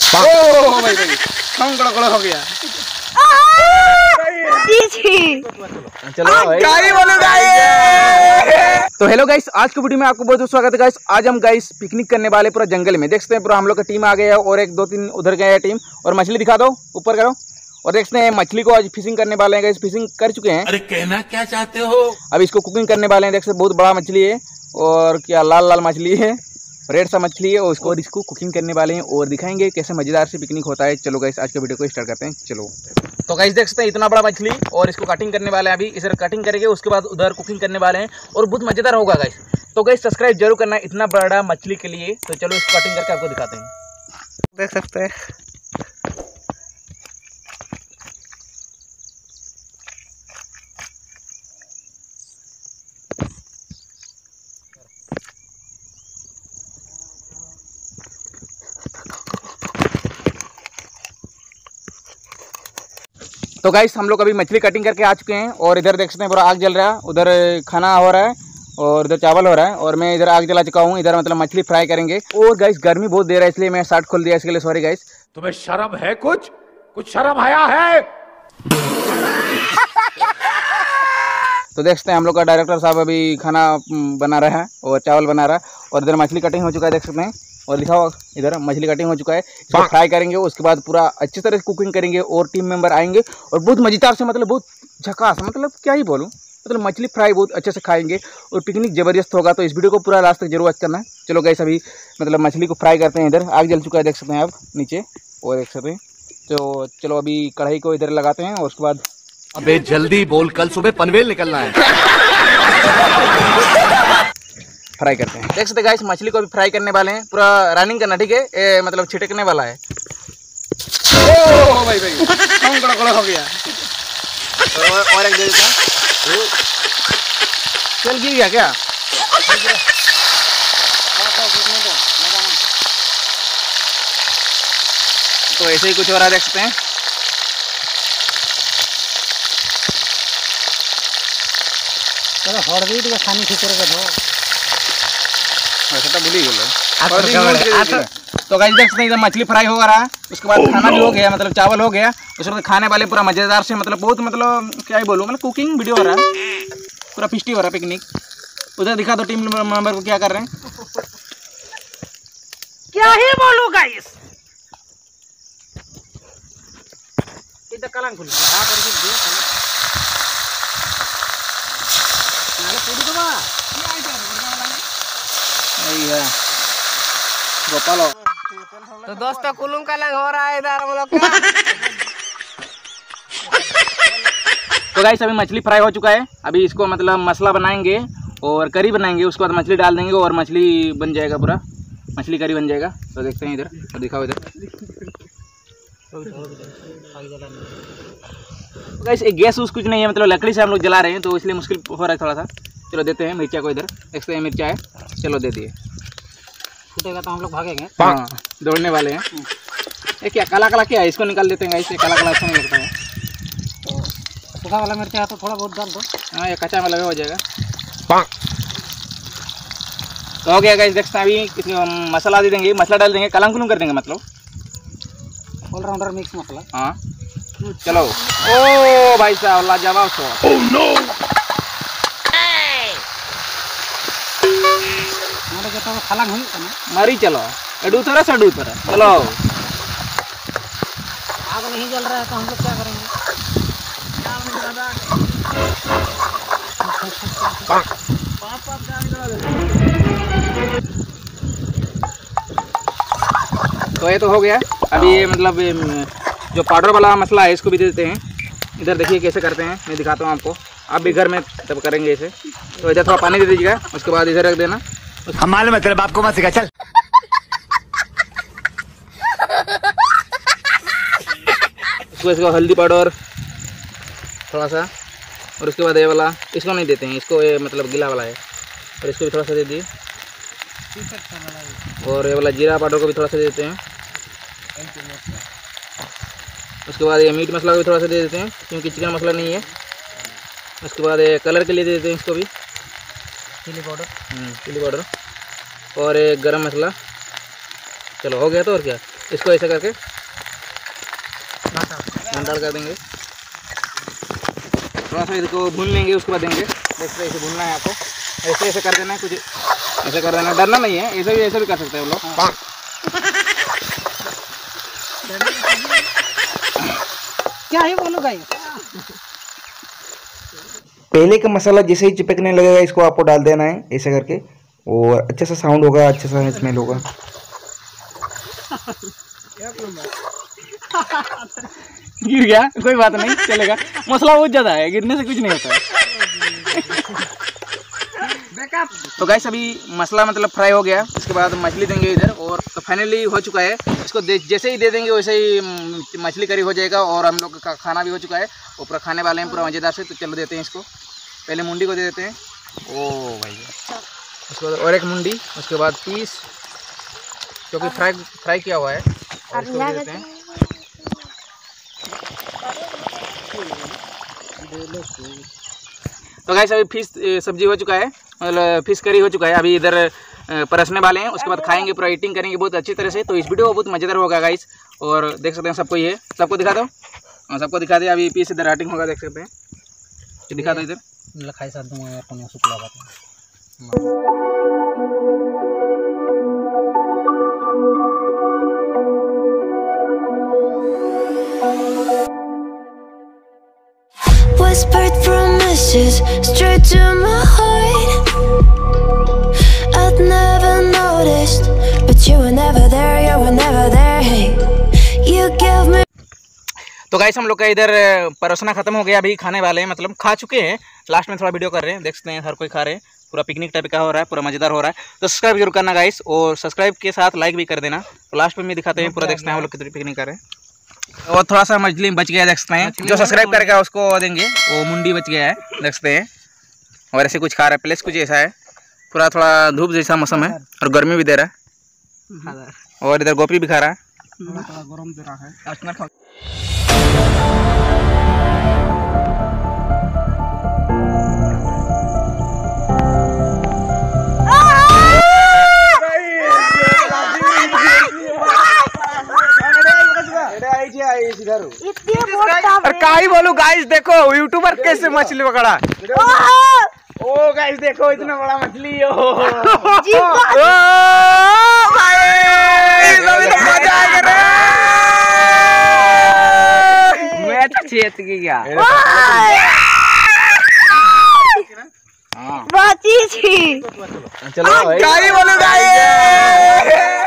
ओ भाई भाई हम कड़ा हो गया। चलो तो हेलो गाइस, आज की वीडियो में आपको बहुत बहुत स्वागत है गाइस। आज हम गाइस पिकनिक करने वाले पूरा जंगल में। देखते हैं पूरा हम लोग का टीम आ गया है और एक दो तीन उधर गए हैं टीम। और मछली दिखा दो, ऊपर करो। और देखते हैं मछली को आज फिशिंग करने वाले हैं गाइस। फिशिंग कर चुके हैं। अरे कहना क्या चाहते हो? अब इसको कुकिंग करने वाले हैं। देख सकते बहुत बड़ा मछली है और क्या लाल लाल मछली है, रेड सा मछली है। और इसको कुकिंग करने वाले हैं और दिखाएंगे कैसे मजेदार से पिकनिक होता है। चलो गाइस आज के वीडियो को स्टार्ट करते हैं। चलो तो गाइस देख सकते हैं इतना बड़ा मछली और इसको कटिंग करने वाले हैं। अभी इधर कटिंग करेंगे, उसके बाद उधर कुकिंग करने वाले हैं और बहुत मजेदार होगा गाइस। तो गाइस सब्सक्राइब जरूर करना इतना बड़ा मछली के लिए। तो चलो इसको कटिंग करके आपको दिखाते हैं। देख सकते हैं तो गाइस हम लोग अभी मछली कटिंग करके आ चुके हैं और इधर देख सकते हैं पूरा आग जल रहा है। उधर खाना हो रहा है और इधर चावल हो रहा है और मैं इधर आग जला चुका हूँ। इधर मतलब मछली फ्राई करेंगे। और गाइस गर्मी बहुत दे रहा है इसलिए मैं शर्ट खोल दिया, इसके लिए सॉरी गाइस। तुम्हें शर्म है? कुछ शर्म आया है? तो देख सकते हैं हम लोग का डायरेक्टर साहब अभी खाना बना रहा है और चावल बना रहा है। और इधर मछली कटिंग हो चुका है, देख सकते हैं। और दिखाओ इधर मछली कटिंग हो चुका है। इसको फ्राई करेंगे, उसके बाद पूरा अच्छी तरह से कुकिंग करेंगे और टीम मेंबर आएंगे और बहुत मजेदार से मतलब बहुत झकास, मतलब क्या ही बोलूँ, मतलब मछली फ्राई बहुत अच्छे से खाएंगे और पिकनिक जबरदस्त होगा। तो इस वीडियो को पूरा लास्ट तक जरूर वॉच करना है। चलो गाइस अभी मतलब मछली को फ्राई करते हैं। इधर आग जल चुका है, देख सकते हैं आप नीचे और देख सकते हैं। तो चलो अभी कढ़ाई को इधर लगाते हैं और उसके बाद अबे जल्दी बोल, कल सुबह पनवेल निकलना है। फ्राई करते हैं। देख सकते गाइस मछली को अभी फ्राई करने वाले हैं। पूरा रनिंग करना, ठीक है, मतलब छिटकने वाला है। ओ भाई भाई हम कड़ा हो गया। और एक दे देता हूं। चल गिर गया क्या? तो ऐसे ही कुछ हो रहा है, देख सकते हैं। खानी वैसे तो भूल ही बोलो। तो गाइस देख सकते हैं इधर मछली फ्राई हो रहा है, उसके बाद खाना भी हो गया, मतलब चावल हो गया। उसके बाद खाने वाले पूरा मजेदार से, मतलब बहुत, मतलब क्या ही बोलूँ, मतलब कुकिंग वीडियो हो रहा है, पूरा फिस्टी हो रहा है पिकनिक। उधर दिखा दो टीम मेंबर को क्या कर रहे हैं। क्या ही बोलूं गाइस। इधर कलंक खुल गया हां करके दे नाले पूरी दबा ये आई है गोपालो। तो दोस्तों कुलुम का लग हो रहा है इधर हम लोग का। तो गाइस अभी मछली फ्राई हो चुका है। अभी इसको मतलब मसाला बनाएंगे और करी बनाएंगे, उसके बाद मछली डाल देंगे और मछली बन जाएगा, पूरा मछली करी बन जाएगा। तो देखते हैं इधर, तो दिखाओ इधर। तो गाइस एक गैस उस कुछ नहीं है, मतलब लकड़ी से हम लोग जला रहे हैं तो इसलिए मुश्किल हो रहा है थोड़ा सा। चलो देते हैं मिर्चा को इधर। देखते हैं मिर्चा है, चलो दे दिए। फूटेगा तो हम लोग भागेंगे। हाँ दौड़ने वाले हैं। ये क्या काला काला क्या है, इसको निकाल देते हैं गाइस। ये काला काला अच्छा नहीं लगता है। तो सूखा वाला मिर्चा है तो थोड़ा बहुत डाल दो। हाँ ये कच्चा वाला भी हो जाएगा। तो हो गया गाइस, देखते हैं अभी हम मसाला दे देंगे, मसाला डाल देंगे, कलम कर देंगे, मतलब ऑलराउंडर मिक्स मसाला। हाँ चलो। ओ भाई साहब लाजवाब तो। ओह नो हमारे जब तक खाला नहीं है ना मरी। चलो एडू थोड़ा सडू थोड़ा। चलो आग नहीं जल रहा है तो हम लोग क्या करेंगे। तो ये तो हो गया। अभी ये मतलब जो पाउडर वाला मसाला है इसको भी दे देते हैं। इधर देखिए कैसे करते हैं, मैं दिखाता हूँ आपको। आप भी घर में तब करेंगे इसे। तो इधर थोड़ा पानी दे दीजिएगा, उसके बाद इधर रख देना। हम मालूम है तेरे बाप को मत सिखा, चल। इसको हल्दी पाउडर थोड़ा सा, और उसके बाद ये वाला इसको नहीं देते हैं, इसको ये मतलब गीला वाला है, और इसको भी थोड़ा सा दे दिए। और ये वाला जीरा पाउडर को भी थोड़ा सा दे देते हैं। उसके बाद ये मीट मसाला को भी थोड़ा सा दे देते हैं क्योंकि चिकन मसाला नहीं है। उसके बाद ये कलर के लिए दे देते हैं इसको भी चिली पाउडर और एक गरम मसाला। चलो हो गया तो और क्या। इसको ऐसे करके डाल कर देंगे। थोड़ा सा इसको भून लेंगे, उसके बाद देंगे। देखते ऐसे भूनना है आपको, ऐसे ऐसे कर देना है, कुछ ऐसे कर देना, डरना नहीं है, ऐसे भी कर सकते हैं हम लोग। क्या है बोलो गाइस। पहले का मसाला जैसे ही चिपकने लगेगा इसको आपको डाल देना है ऐसे करके, और अच्छा सा साउंड होगा, अच्छा सा स्मेल होगा। गिर गया, कोई बात नहीं, चलेगा। मसाला बहुत ज्यादा है, गिरने से कुछ नहीं होता है। तो गाइस अभी मसाला मतलब फ्राई हो गया, इसके बाद मछली देंगे इधर, और तो फाइनली हो चुका है। इसको जैसे ही दे देंगे वैसे ही मछली करी हो जाएगा, और हम लोग का खाना भी हो चुका है, और पूरा खाने वाले हैं पूरा मज़ेदार से। तो चलो देते हैं इसको, पहले मुंडी को दे देते हैं। ओ भाई, उसके बाद और एक मुंडी, उसके बाद पीस क्योंकि फ्राई किया हुआ है, और इसको दे देते हैं। तो गाइस अभी फिश सब्जी हो चुका है, मतलब फिश करी हो चुका है। अभी इधर परसने वाले हैं, उसके बाद खाएंगे, पूरा ईटिंग करेंगे बहुत अच्छी तरह से। तो इस वीडियो बहुत मज़ेदार होगा गाइस, और देख सकते हैं सबको, ये सबको दिखा दो, सबको दिखा दे। अभी पीस इधर राइटिंग होगा, देख सकते हैं, दिखा दो इधर। खाई साथ दूंगा यार, कोनो शुक्ला बात। Whispered promises straight to my heart. I'd never noticed, but you were never there, you were never there. Hey, you gave me. तो गाइस हम लोग का इधर परोसना खत्म हो गया, अभी खाने वाले हैं, मतलब खा चुके हैं। लास्ट में थोड़ा वीडियो कर रहे हैं, देख सकते हैं हर कोई खा रहे हैं, पूरा पिकनिक टाइप का हो रहा है, पूरा मज़ेदार हो रहा है। तो सब्सक्राइब जरूर करना गाइस, और सब्सक्राइब के साथ लाइक भी कर देना। तो लास्ट में भी दिखाते हैं, पूरा देखते हैं हम लोग कितनी पिकनिक कर रहे हैं। और थोड़ा सा मछली बच गया, देख सकते हैं, जो सब्सक्राइब करेगा उसको देंगे। वो मुंडी बच गया है, देख सकते हैं, और ऐसे कुछ खा रहा है। प्लेस कुछ ऐसा है, पूरा थोड़ा धूप जैसा मौसम है, और गर्मी भी दे रहा है, और इधर गोपी भी खा रहा है। गरम दे रहा है। काई बोलू गाइस, देखो यूट्यूबर कैसे मछली पकड़ा। ओ गाइस देखो, इतना बड़ा मछली हो। मैं तो चेत गया। बात ही थी। चलो काई बोलू गाइस।